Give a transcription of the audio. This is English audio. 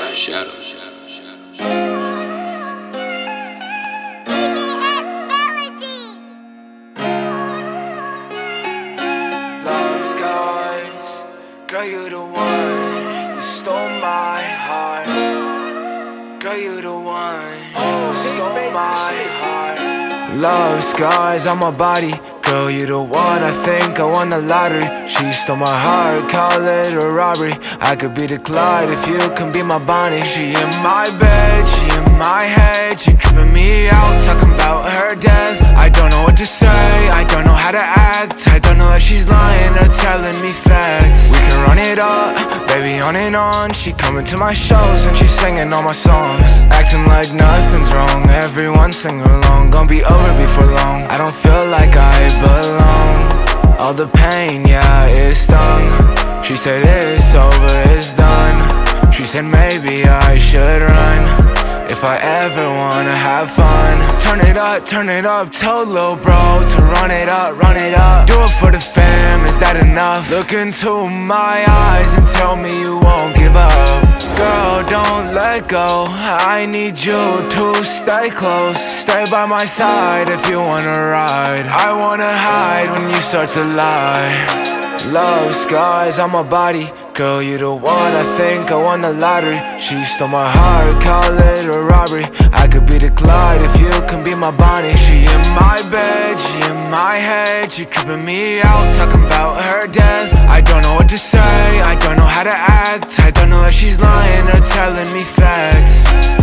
Shadow. Love scars, girl, you the one. You stole my heart. Girl, you the one. You stole my heart. Love scars on my body. Girl, you the one. I think I won the lottery. She stole my heart, call it a robbery. I could be the Clyde if you can be my Bonnie. She in my bed, she in my head. She creeping me out, talking about her death. I don't know what to say, I don't know how to act. I don't know if she's lying or telling me facts. We can run it up, baby, on and on. She coming to my shows and she's singing all my songs, acting like nothing's wrong. Everyone sing along, gonna be over before long. I don't feel like I belong. All the pain, yeah, it stung. She said it's over, it's done. She said maybe I should run if I ever wanna have fun. Turn it up, tell lil' bro to run it up, run it up. Do it for the fam, is that enough? Look into my eyes and tell me you won't give up. Girl, don't let go, I need you to stay close. Stay by my side if you wanna ride. I wanna hide when you start to lie. Love scars on my body. Girl, you the one, I think I won the lottery. She stole my heart, call it a robbery. I could be the Clyde if you can be my Bonnie. She in my bed, she in my head. She creeping me out, talking about her death. I don't know what to say, I don't know how to act. I don't know if she's lying or telling me facts.